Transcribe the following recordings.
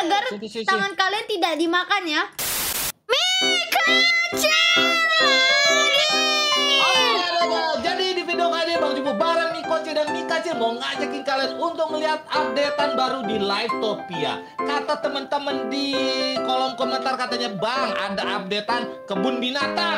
agar tangan kalian tidak dimakan ya. Jadi di video kali ini Bang Jubu bareng Mikoci dan Mikacil mau ngajakin kalian untuk melihat updatean baru di Livetopia. Kata teman-teman di kolom komentar katanya, Bang ada updatean kebun binatang.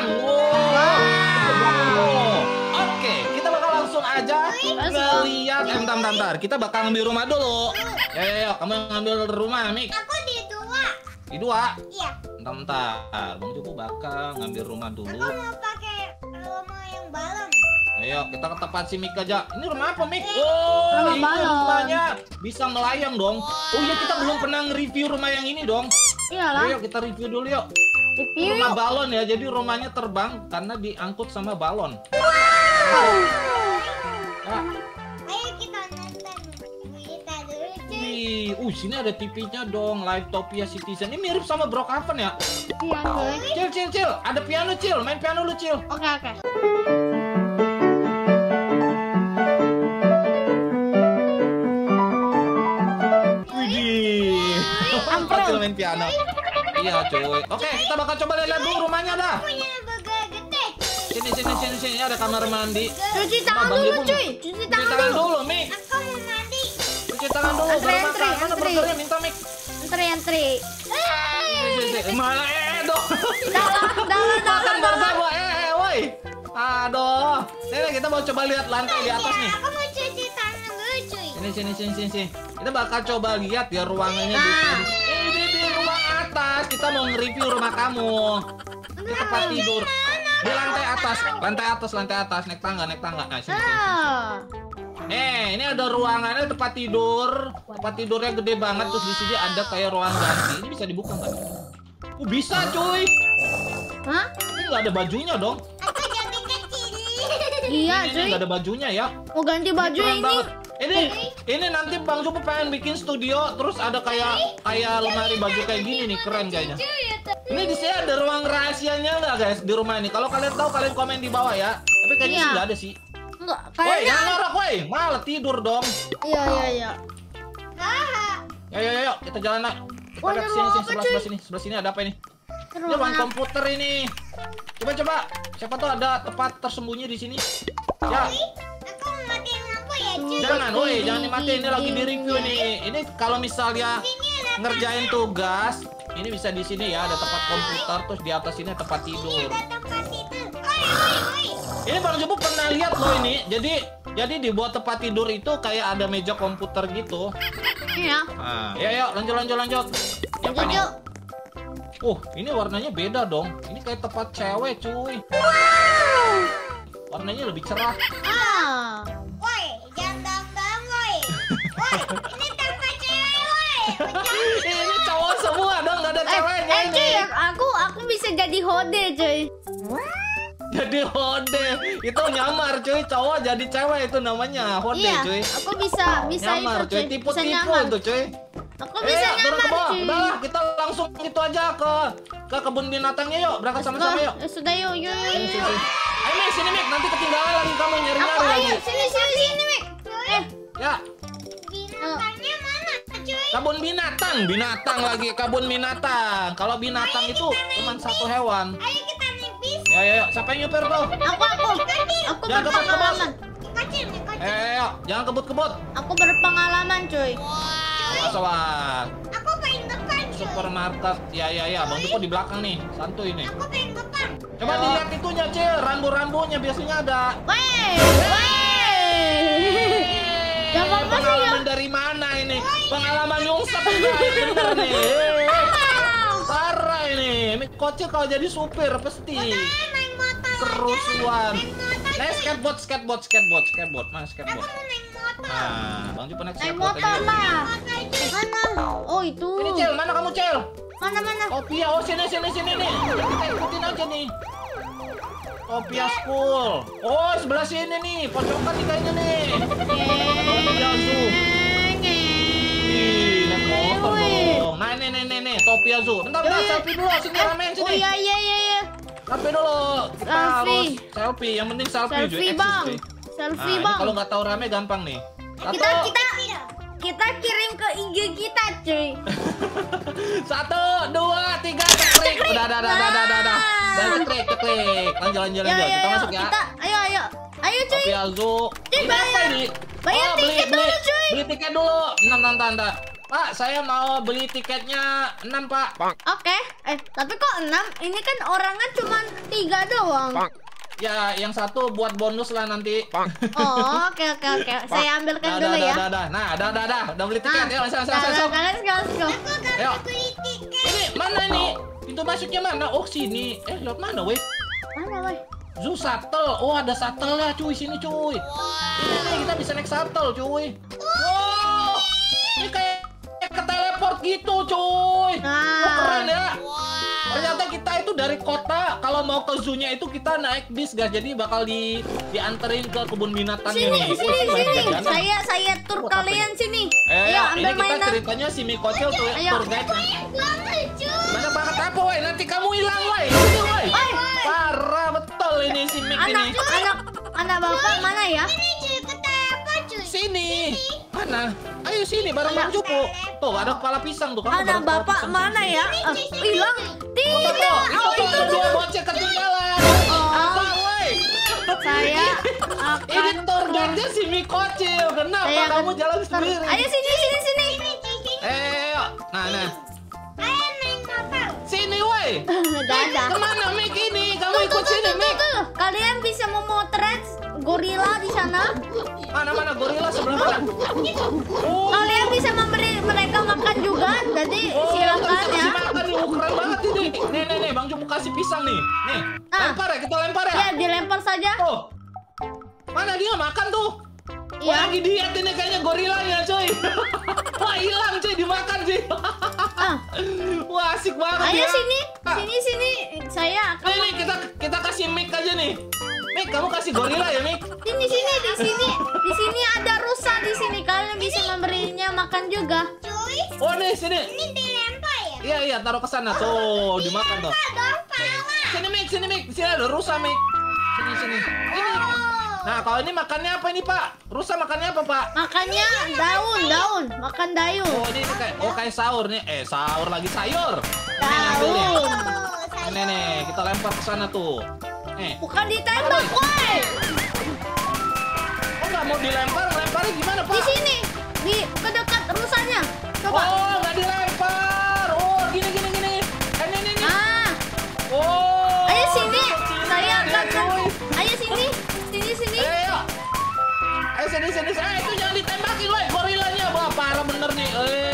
Oke, kita bakal langsung aja ngeliat. Bentar. Kita bakal ngambil rumah dulu. Ayo, kamu ngambil rumah, Mik. Aku di 2. Di 2? Iya. Bentar. Bang Jubu bakal ngambil rumah dulu. Aku mau pakai rumah yang balon. Ayo, kita ke tempat si Mik aja. Ini rumah apa, Mik? Oh, ini rumahnya bisa melayang dong. Oh iya, kita belum pernah nge-review rumah yang ini dong. Iyalah. Ayo, kita review dulu yuk. Review Rumah yuk. balon ya, jadi rumahnya terbang karena diangkut sama balon. Ya. Ayo kita nonton berita dulu, cuy. Wih, sini ada TV-nya dong, Livetopia Citizen. Ini mirip sama Brookhaven ya? Iya, coy. Cil. Ada piano, Cil. Main piano lu, Cil. Oke. Widih. Kecil main piano. Iya, cuy. Oke, kita bakal coba lihat dulu rumahnya dah. Punya burger gede. Sini. Ada kamar mandi. Cuci tangan Bang dulu, Ibu, cuy. Cuci Cuci tangan tangan dulu. dulu, Mik. Aku mau mandi. Cuci tangan dulu, baru makan. Mana burgernya? Minta, Mik. Antri. Sini. Malah dong. Dalam. Burger gua, woi. Aduh. Nih, kita mau coba lihat lantai di atas nih. Aku mau cuci tangan dulu, cuy. Sini. Kita bakal coba lihat ya ruangannya di sini. Ini di ruang atas. Kita mau nge-review rumah kamu. Di tempat tidur. Di lantai atas. Naik tangga. Nah, sini. Ini ada ruangannya tempat tidur. Tempat tidurnya gede banget. Terus di sini ada kayak ruang ganti. Ini bisa dibuka nggak? Bisa, cuy. Hah? Ini nggak ada bajunya dong. Aku jadi kecil. Iya, Ini cuy. nggak ada bajunya ya. Mau ganti baju Keren ini. banget. Ini nanti Bang Jupu pengen bikin studio, terus ada kayak lemari baju kayak gini nih, keren kayaknya. Ini di sini ada ruang rahasianya nggak, guys, di rumah ini? Kalau kalian tahu, kalian komen di bawah ya. Tapi kayaknya Iya. sudah ada sih. Enggak, Woi, kayaknya. jangan norak, woi. Malah tidur dong. Iya. Ayo, kita jalan nak. Kita Wah, lihat ini sini, ruang apa, cuy? sebelah sini ada apa ini? Ini ruang Ruangan apa? komputer ini. Coba. Siapa tahu ada tempat tersembunyi di sini. Ya. Aku mau matiin lampu ya, cuy. Jangan dimatiin, ini lagi di review nih. Ini kalau misalnya ngerjain tugas, ini bisa di sini ya, ada tempat komputer, terus di atas ini tempat tidur. Ada tempat tidur. Oi. Ini Bang Jupu pernah lihat loh ini. Jadi dibuat tempat tidur itu kayak ada meja komputer gitu. Iya. Nah, yuk, lanjut. Apa ini? Yuk. Ini warnanya beda dong. Ini kayak tempat cewek, cuy. Warnanya lebih cerah. Woi, jangan bang, woi. Woi, ini tempat cewek, woi. Ini cowok semua dong, gak ada ceweknya ini. Cuy, aku bisa jadi hode, cuy. Jadi hode, itu nyamar cuy, cowok jadi cewek itu namanya hode Iya, cuy. aku bisa Nyamar itu, cuy, Bisa tipu-tipu nyamar. itu cuy. Aku bisa turun ke nyamar, bawah. cuy. Udah, kita langsung gitu aja ke kebun binatangnya yuk, berangkat sama-sama yuk. Sudah yuk. Sini. Ayo Mik, sini Mik, nanti ketinggalan lagi kamu nyari-nyari lagi. Ayo, sini, Mik. Ya, Binatangnya mana, cuy? kebun binatang lagi, kebun binatang. Kalau binatang itu cuma satu hewan. Ayo kita naik bis. Ya, siapa yang nyupir tuh? Aku Jangan berpengalaman. Kecil. Jangan kebut-kebut. Aku berpengalaman, cuy. Sobat. Aku paling depan, cuy. Supermarket. Ya, Bang Jupu di belakang nih. Santuy nih. Aku paling depan. Coba dilihat itunya, Cil. Rambu-rambunya biasanya ada. Wey. Gak apa-apa sih ya. Pengalaman dari mana ini? Pengalaman nyungsep juga bener nih. Parah ini. Mikoci kalau jadi supir pasti Naik motor. kerusuhan. Naik motor. Skateboard. Mana Aku skateboard? mau naik motor. Nah, Bang Jupu naik Naik skateboard motor aja. lah. Motor, cuy. Mana? Oh, itu. Ini Cil, mana kamu Cil? Mana? Topia, sini nih. Kita ikutin aja nih. Topia School. Oh, sebelah sini nih. Pojokan nih kayaknya nih. Topia Zoo. Ih, naik motor dong. Nah, nih. Topia Zoo. Bentar, selfie dulu. Sini ramein sini. Oh, iya. Selfie dulu. Kita Selfie. harus selfie. Yang penting selfie, cuy. Selfie, Eksis, Bang. cuy. Selfie, Nah, Bang. ini kalau nggak tahu rame gampang nih. Satu. Kita kirim ke IG kita, cuy. 1, 2, 3, ceklik. Udah. Dan ceklik. Lanjut. Kita masuk ya. Ayo cuy. Kopi Alzu. Cuy, Ini apa ini? Bayar tiket dulu, cuy. Beli tiket dulu. Bentar. Pak, saya mau beli tiketnya 6, Pak. Oke. Tapi kok 6? Ini kan orangnya cuma 3 doang. Ya, yang satu buat bonus lah nanti. Oh, oke. Saya ambilkan dulu ya. Nah, udah beli tiket. Yuk, masuk. Let's go. Ayo. Beli tiket. Ini mana nih? Pintu masuknya mana? Oh, sini. Lewat mana, weh? Mana, woi? Zoo shuttle. Oh, ada shuttle ya, cuy. Sini, cuy. Ini kita bisa naik shuttle, cuy. Wow. Ini kayak ke teleport gitu, cuy. Oh, keren ya. Ternyata kita itu dari kota, kalau mau ke zoo-nya itu kita naik bis, guys. Jadi bakal dianterin ke kebun binatangnya nih. Sini. Saya tur kalian sini. Ayo, ini ambil kita mainan. ceritanya si Mikocil tuh Ayo. tour guide. Banget, cuy. Banyak banget apa, woi? Nanti kamu hilang, woi. Sini, woi. Parah betul ini si Mik ini. Anak bapak mana ya? Ini cuy, kata apa cuy? Sini. Mana? Ayo sini bareng Bang Cupu. Tuh, ada kepala pisang tuh. Kamu Anak bareng kepala bapak pisang. mana ya? Hilang. Tuh, Tidak. itu tuh ada dua bocah ketinggalan. Apa, woi? Saya Ini akan tour guide-nya si Mikocil. Kenapa Saya kamu akan- jalan sendiri? Ayo sini. Ayo. Nah. Ayo main apa? Sini, woi. Dadah. Kemana Mik ini? Kamu ikut sini, Mik. Tuh. Kalian bisa memotret gorila di sana. Mana gorila sebelah mana? Oh. Kalian bisa memberi mereka makan juga. Jadi silakan kita ya. kasih makan nih. Keren banget ini. Nih, Bang Cupu kasih pisang nih. Nih, kita lempar ya. Ya, dilempar saja. Tuh. Mana dia makan tuh? Iya. Wah, lagi diet ini kayaknya gorilanya, coy. Wah, hilang cuy, dimakan cuy. Wah, asik banget Ayo ya. sini. Saya akan Nih, kita kasih mic aja nih. Mik, kamu kasih gorila ya, Mik? Di sini ada rusa di sini. Kalian bisa memberinya makan juga. Cuy, Oh, nih sini. ini dilempar ya? Iya, taruh ke sana tuh, dimakan tuh. Dong, pala. Sini, Mik. Sini ada rusa, Mik. Sini. Ini. Nah, kalau ini makannya apa ini, Pak? Rusa makannya apa, Pak? Makannya daun. Makan daun. Oh, ini kayak sahur nih. Sahur lagi sayur. Daun. Nih, kita lempar ke sana tuh. Bukan ditembak, woi. Oh, nggak mau dilempar, lemparnya gimana, Pak? Di sini. Di kedekat rusanya. Coba. Oh, nggak dilempar. Oh, gini. Ini. Ah, Oh. ayo sini. Saya Lihat, akan. cuy. Ayo sini. Sini. Ayo. Sini. Itu jangan ditembakin, woi. Gorilanya. Wah, parah bener nih.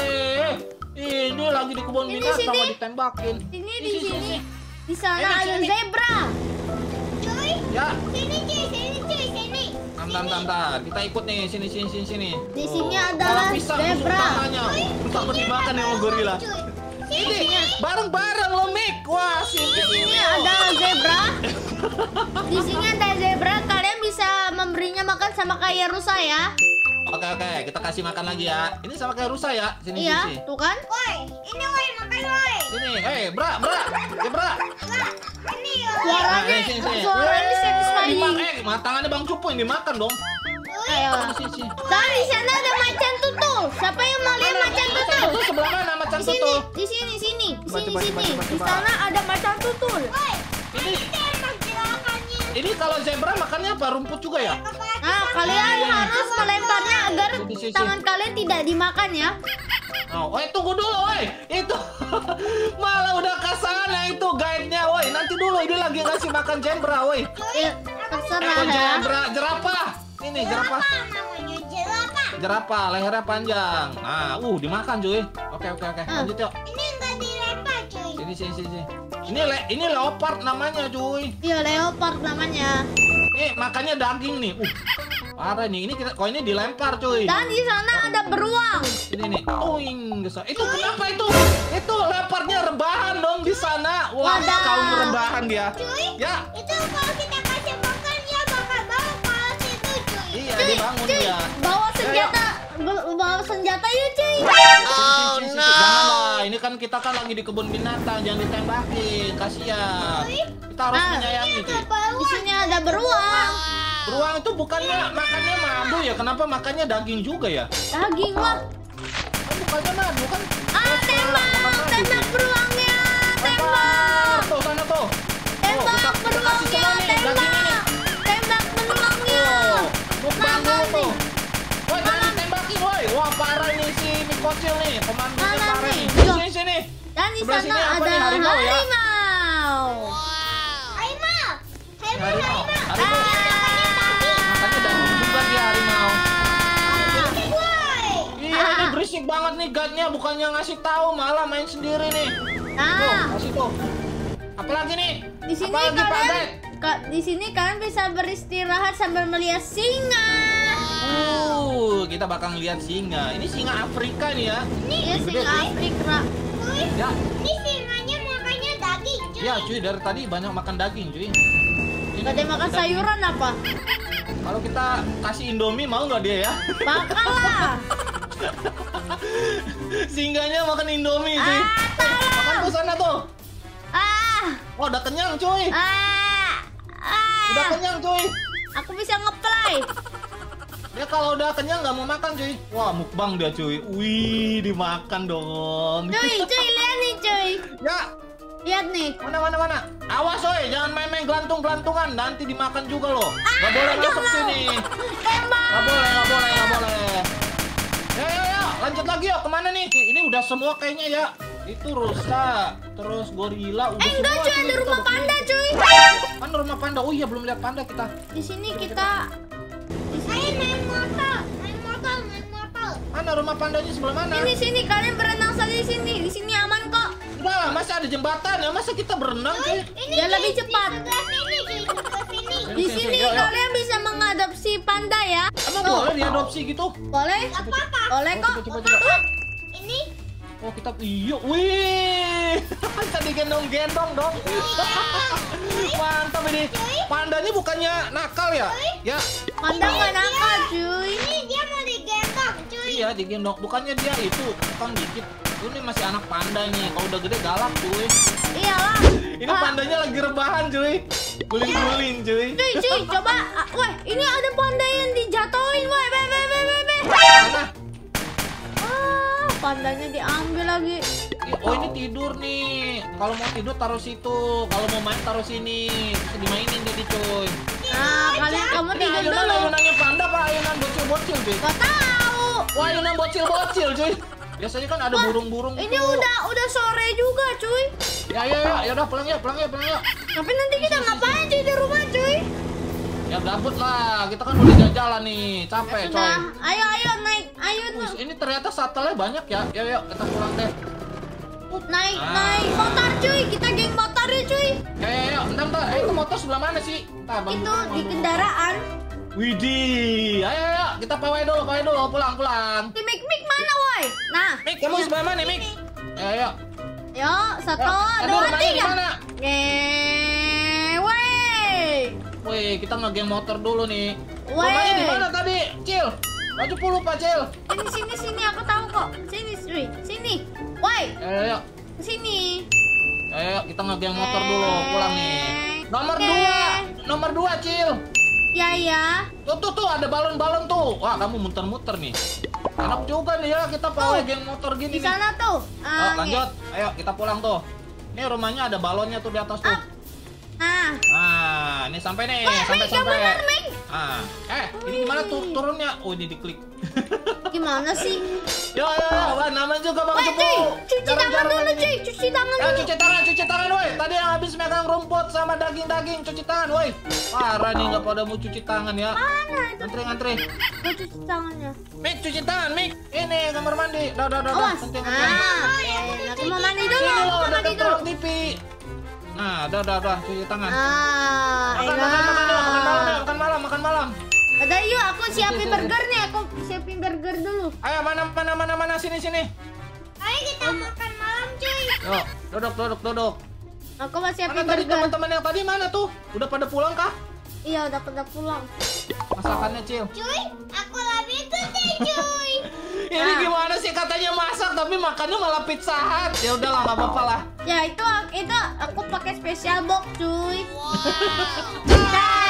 Ini lagi di kebun Ini binatang sini. nggak ditembakin. Di sini. Di sana Ini, ada sini. zebra. Cuy, Ya. sini cuy, sini. Bentar. Kita ikut nih. Sini. Di sini Kalau adalah pisang tusuk zebra. tangannya. Takut dimakan ya sama gorila. Cuy, Ini bareng-bareng lo, Mik. Wah, Di sini ada zebra. Di sini ada zebra. Kalian bisa memberinya makan sama kayak rusa ya. Oke, kita kasih makan lagi ya. Ini sama kayak rusa ya. Sini. Iya, tuh kan? woi, ini woi makan woi. Sini. Bra. Zebra. Lah, ini ya. Suaranya, Sini. suaranya satisfying. Tangannya Bang Cupu yang dimakan dong. Ayo. Sini. Dan di sana ada macan tutul. Siapa yang mau lihat macan tutul? Itu sebelah mana macan Di sini, tutul? di sini. Coba. Di sana ada macan tutul. Woi, Ini tembak gerakannya. ini kalau zebra makannya apa? Rumput juga ya? Nah, kalian harus melemparnya agar Sini. tangan kalian tidak dimakan ya. Oh, tunggu dulu, woi. Itu malah udah ke sana itu guide-nya, woi. Nanti dulu ini lagi ngasih makan zebra, woi. Ya, terserah ya. Zebra, jerapah. Ini jerapah. Apa namanya jerapah? Jerapah, lehernya panjang. Nah, dimakan cuy. Oke. Lanjut yuk. Ini enggak dilempar cuy. Sini. Ini leopard namanya, cuy. Iya, leopard namanya. Makannya daging nih. Parah nih. Ini dilempar, cuy. Dan di sana ada beruang. Ini nih. Itu kenapa itu? Itu leopardnya rebahan dong di sana. Wah, Wadah. kaum rebahan dia. Cuy, Ya. itu kalau kita kasih makan dia bakal bawa kalau situ cuy. Iya, dia bangun Cuy, dia. bawa senjata yuk, cuy. Janganlah, ini kan kita kan lagi di kebun binatang, jangan ditembakin, kasihan. Kita harus menyayangi, cuy. Di sini ada beruang. Beruang itu bukannya makannya madu ya? Kenapa makannya daging juga ya? Daging lah. Bukannya madu kan? Tembak. bocil nih, pemandu Mana tentara nih? nih. Loh. Sini. Dan di Sebelah sana sini apa ada nih? Harimau ya? harimau. Harimau. Harimau. Harimau. Makanya daging juga dia harimau. Woi. Iya, ini berisik banget nih guide-nya, bukannya ngasih tahu malah main sendiri nih. Tuh, Nah, kasih tuh. Apalagi nih? di sini Apalagi Pak kalian Guide? di sini kalian bisa beristirahat sambil melihat singa. Kita bakal lihat singa. Ini singa Afrika nih ya. Iya, Gede, singa cuy. Afrika. Ya, Ini singanya makanya daging, cuy. ya cuy, dari tadi banyak makan daging cuy. Ini Gak ada makan daging. sayuran apa? Kalau kita kasih Indomie mau nggak dia ya? Bakal lah. Singganya makan Indomie cuy. Makan tuh sana tuh. Ah, Wah, udah kenyang cuy. Udah kenyang cuy. Aku bisa ngeplay. Dia kalau udah kenyang nggak mau makan cuy. Wah, mukbang dia cuy. Wih, dimakan dong. Cuy, lihat nih cuy. Ya, Lihat nih. mana. Awas woy, jangan main-main gelantung-gelantungan. Nanti dimakan juga loh. Gak boleh masuk sini. Emang. Gak boleh. Ya, lanjut lagi yuk. Kemana nih? Ini udah semua kayaknya ya. Itu rusa, terus gorila, udah semua. Enggak cuy, cuy. ada rumah panda cuy. Mana rumah panda? Oh iya, belum lihat panda kita. Di sini kita. Ayo naik motor. Mana rumah pandanya sebelah mana? Ini sini kalian berenang saja di sini. Di sini aman kok. Udah lah, masa ada jembatan ya? Masa kita berenang cuy? Dia lebih cepat. Sebelah sini, cuy. Sebelah sini. Di sini Yuk. kalian bisa mengadopsi panda ya. Emang Tuh, boleh diadopsi gitu? boleh? Apa-apa. Boleh kok. Coba. Ini Oh kita iya, wih, kita digendong-gendong dong. Mantap ini. Pandanya bukannya nakal ya? Ya, Panda nggak nakal cuy. ini dia mau digendong, cuy. iya digendong. Bukannya dia itu tukang dikit. Ini masih anak panda nih. Kalau udah gede galak cuy. Iyalah. Ini pandanya lagi rebahan cuy. Guling-guling cuy. Cuy, coba. Wah, ini ada panda yang dijatuhin, woi. Mana? Pandanya diambil lagi. Oh ini tidur nih. Kalau mau tidur taruh situ. Kalau mau main taruh sini. Bisa dimainin jadi cuy. Nah, kamu Ini tidur ayunan dulu. ayunannya panda apa ayunan bocil-bocil cuy? Gak tahu. Wah, ayunan bocil-bocil cuy. Biasanya kan ada burung-burung Ini gitu. udah sore juga, cuy. Ya udah pulang yuk. Tapi nanti kita ngapain cuy di rumah, cuy? Ya gabut lah, kita kan udah jalan nih, capek coy. Nah, ayo naik, ayo Wih, tuh. ini ternyata satelnya banyak ya. Yuk, kita pulang deh. Naik motor, cuy. Kita geng motor ya, cuy. Yuk, bentar. Itu motor sebelah mana sih? Bentar, Bang. Itu di kendaraan. Widih, ayo, kita pawai dulu, pulang. Di Mik mana, woi? Nah, Mik, kamu sebelah mana, Mik? Ayo. yuk, 1, Aduh, 2, rumahnya di 3. mana? Wey. Wih, kita ngegeng motor dulu nih. Weh. Rumahnya di mana tadi? Cil. Maju puluh, Pak Cil. Sini, aku tahu kok. Sini, cuy. Sini. Woi, Ayo. sini. Ayo, kita ngegeng motor dulu, pulang nih. Nomor 2, Cil. Ya. Tuh, ada balon-balon tuh. Wah, kamu muter-muter nih. Enak juga nih ya, kita pawai geng motor gini Di nih. sana tuh. Oh, lanjut. Ayo, kita pulang tuh. Ini rumahnya ada balonnya tuh di atas tuh. Nah, Nah, ini sampai nih, Mik, sampai. yang benar, Mik. Ah, ini gimana tuh turunnya? Oh, ini diklik. Gimana sih? Yo, wah, namanya juga Bang Woi, Cepu. cuy, cuci tangan Jarang-jarang dulu, ini. cuy. Cuci tangan Ya, dulu. cuci tangan, woi. Tadi yang habis megang rumput sama daging-daging, cuci tangan, woi. Parah nih, nggak pada mau cuci tangan ya. Mana itu? Ngantri. Gua cuci tangannya. Mik, cuci tangan, Mik. Ini kamar mandi. Dah. Awas. Penting. Aku mau mandi dulu. Sini Aku lo, mau mandi deket dulu. ruang TV. Nah, dah, cuci tangan. Makan Makan malam. Ada yuk, aku siapin burger nih. Aku siapin burger dulu. Ayo, mana, sini. Ayo kita makan malam, cuy. Yuk, duduk. Aku mau Mana siapin tadi burger. teman-teman yang tadi mana tuh? Udah pada pulang kah? Iya, udah pada pulang. Masakannya, Cil. Cuy, aku lebih gede, cuy. Ini gimana sih katanya masak tapi makannya malah pizza hut. Ya udahlah, nggak apa-apa lah. Ya itu aku pakai special box, cuy. Wow.